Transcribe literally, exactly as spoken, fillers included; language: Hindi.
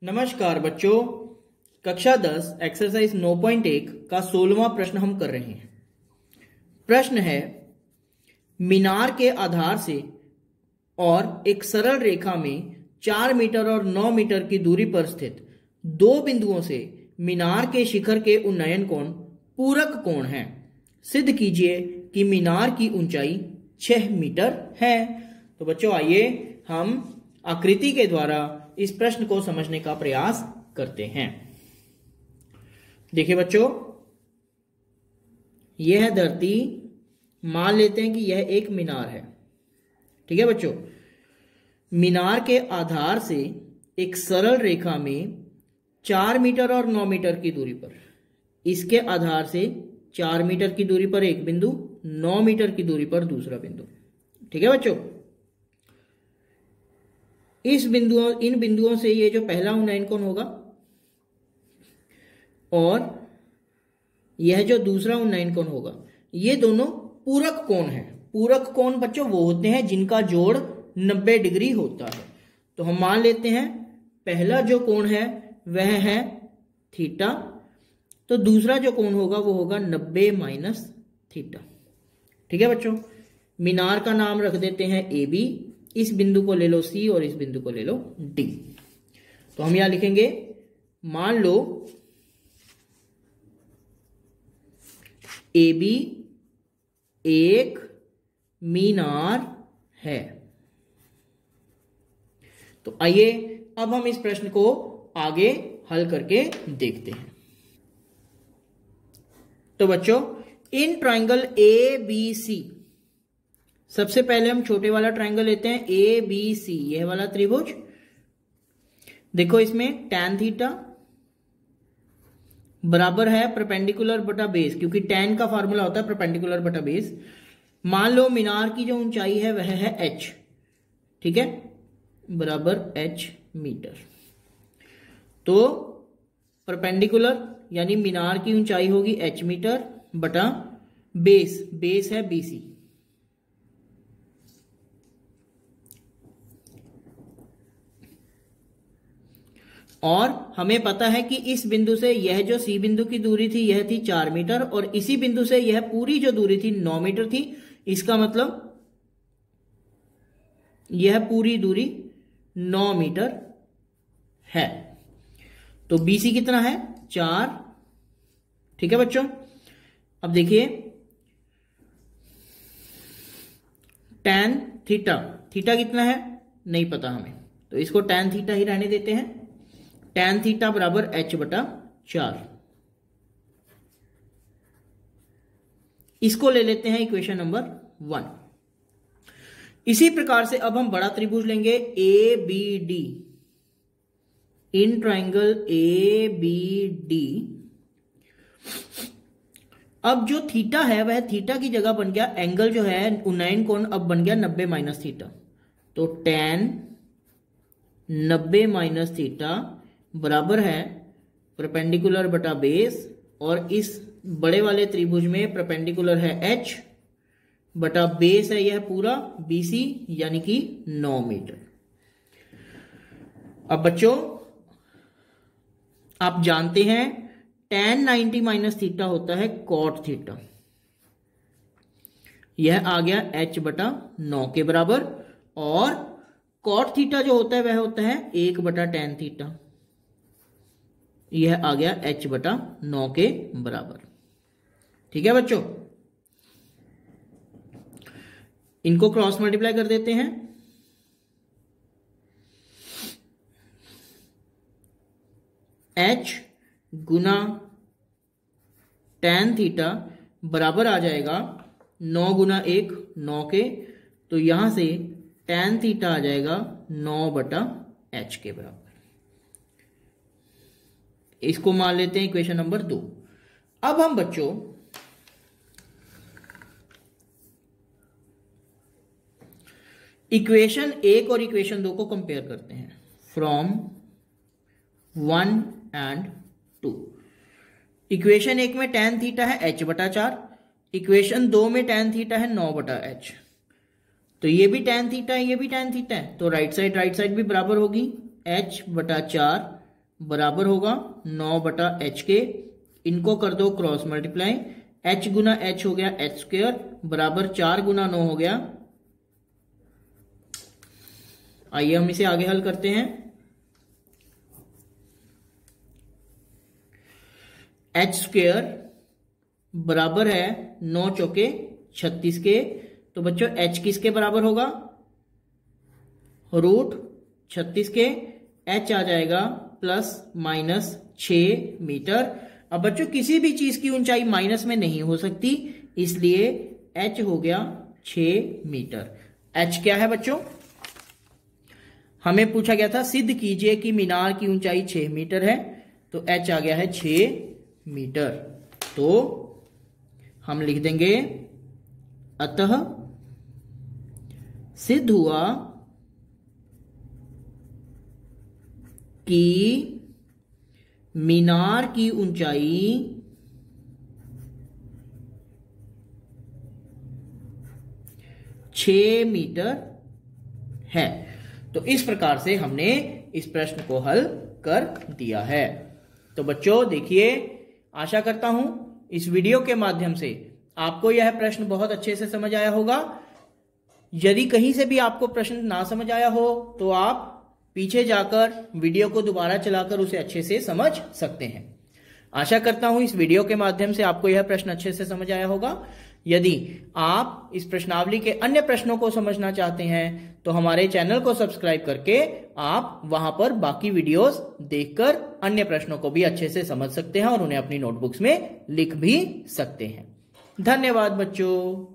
नमस्कार बच्चों, कक्षा दस एक्सरसाइज नौ पॉइंट एक का सोलहवां प्रश्न हम कर रहे हैं। प्रश्न है, मीनार के आधार से और एक सरल रेखा में चार मीटर और नौ मीटर की दूरी पर स्थित दो बिंदुओं से मीनार के शिखर के उन्नयन कोण पूरक कोण हैं। सिद्ध कीजिए कि मीनार की ऊंचाई छह मीटर है। तो बच्चों आइए हम आकृति के द्वारा इस प्रश्न को समझने का प्रयास करते हैं। देखिए बच्चों, यह है धरती। मान लेते हैं कि यह एक मीनार है। ठीक है बच्चों, मीनार के आधार से एक सरल रेखा में चार मीटर और नौ मीटर की दूरी पर, इसके आधार से चार मीटर की दूरी पर एक बिंदु, नौ मीटर की दूरी पर दूसरा बिंदु। ठीक है बच्चों, इस बिंदुओं इन बिंदुओं से ये जो पहला उन्नयन कोण होगा और यह जो दूसरा उन्नयन कोण होगा, ये दोनों पूरक कोण हैं। पूरक कोण बच्चों वो होते हैं जिनका जोड़ नब्बे डिग्री होता है। तो हम मान लेते हैं पहला जो कोण है वह है थीटा, तो दूसरा जो कोण होगा वो होगा नब्बे माइनस थीटा। ठीक है बच्चों, मीनार का नाम रख देते हैं ए बी, इस बिंदु को ले लो सी और इस बिंदु को ले लो डी। तो हम यहां लिखेंगे, मान लो ए बी एक मीनार है। तो आइए अब हम इस प्रश्न को आगे हल करके देखते हैं। तो बच्चों, इन ट्रायंगल ए बी सी, सबसे पहले हम छोटे वाला ट्रायंगल लेते हैं ए बी सी, यह वाला त्रिभुज। देखो इसमें tan थीटा बराबर है परपेंडिकुलर बटा बेस, क्योंकि tan का फार्मूला होता है परपेंडिकुलर बटा बेस। मान लो मीनार की जो ऊंचाई है वह है h, ठीक है, बराबर h मीटर। तो परपेंडिकुलर यानी मीनार की ऊंचाई होगी h मीटर बटा बेस, बेस है bc। और हमें पता है कि इस बिंदु से यह जो सी बिंदु की दूरी थी यह थी चार मीटर और इसी बिंदु से यह पूरी जो दूरी थी नौ मीटर थी। इसका मतलब यह पूरी दूरी नौ मीटर है। तो बीसी कितना है? चार। ठीक है बच्चों, अब देखिए tan थीटा, थीटा कितना है नहीं पता हमें, तो इसको tan थीटा ही रहने देते हैं। tan थीटा बराबर h बटा चार, इसको ले लेते हैं इक्वेशन नंबर वन। इसी प्रकार से अब हम बड़ा त्रिभुज लेंगे A B D. In triangle A B D, अब जो थीटा है वह थीटा की जगह बन गया, एंगल जो है उन्नयन कोण अब बन गया नब्बे माइनस थीटा। तो tan नब्बे माइनस थीटा बराबर है परपेंडिकुलर बटा बेस, और इस बड़े वाले त्रिभुज में परपेंडिकुलर है h बटा बेस है यह पूरा bc यानी कि नौ मीटर। अब बच्चों आप जानते हैं tan नाइन्टी माइनस थीटा होता है cot थीटा, यह आ गया h बटा नौ के बराबर, और cot थीटा जो होता है वह होता है एक बटा tan थीटा, यह आ गया h बटा नौ के बराबर। ठीक है बच्चों, इनको क्रॉस मल्टीप्लाई कर देते हैं। h गुना tan थीटा बराबर आ जाएगा नौ गुना एक, नौ के, तो यहां से tan थीटा आ जाएगा नौ बटा h के बराबर। इसको मान लेते हैं इक्वेशन नंबर दो। अब हम बच्चों इक्वेशन एक और इक्वेशन दो को कंपेयर करते हैं from one and two. Equation एक में tan थीटा है h बटा चार, इक्वेशन दो में tan थीटा है नौ बटा h। तो ये भी tan थीटा है, ये भी tan थीटा है, तो राइट साइड राइट साइड भी बराबर होगी h बटा चार बराबर होगा नौ बटा एच के। इनको कर दो क्रॉस मल्टीप्लाई, एच गुना एच हो गया एच स्क्वायर बराबर चार गुना नौ हो गया। आइए हम इसे आगे हल करते हैं। एच स्क्वायर बराबर है नौ चौके छत्तीस के, तो बच्चों एच किसके बराबर होगा, रूट छत्तीस के। एच आ जाएगा प्लस माइनस छ मीटर। अब बच्चों किसी भी चीज की ऊंचाई माइनस में नहीं हो सकती, इसलिए एच हो गया छ मीटर। एच क्या है बच्चों, हमें पूछा गया था सिद्ध कीजिए कि मीनार की ऊंचाई छ मीटर है, तो एच आ गया है छ मीटर। तो हम लिख देंगे अतः सिद्ध हुआ कि मीनार की ऊंचाई छ मीटर है। तो इस प्रकार से हमने इस प्रश्न को हल कर दिया है। तो बच्चों देखिए, आशा करता हूं इस वीडियो के माध्यम से आपको यह प्रश्न बहुत अच्छे से समझ आया होगा। यदि कहीं से भी आपको प्रश्न ना समझ आया हो तो आप पीछे जाकर वीडियो को दोबारा चलाकर उसे अच्छे से समझ सकते हैं। आशा करता हूं इस वीडियो के माध्यम से आपको यह प्रश्न अच्छे से समझ आया होगा। यदि आप इस प्रश्नावली के अन्य प्रश्नों को समझना चाहते हैं तो हमारे चैनल को सब्सक्राइब करके आप वहां पर बाकी वीडियोस देखकर अन्य प्रश्नों को भी अच्छे से समझ सकते हैं और उन्हें अपनी नोटबुक्स में लिख भी सकते हैं। धन्यवाद बच्चों।